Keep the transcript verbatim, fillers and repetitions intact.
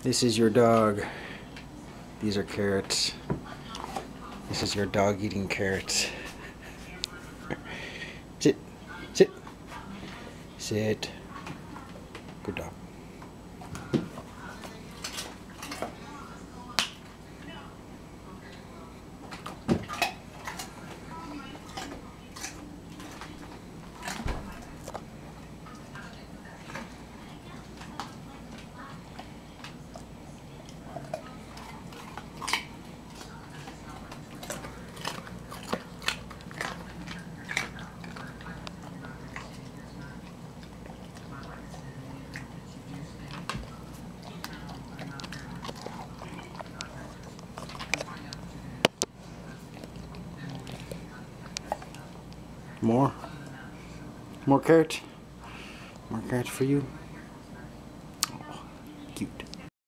This is your dog. These are carrots. This is your dog eating carrots. Sit. Sit. Sit. Good dog. More? More carrot? More carrots for you?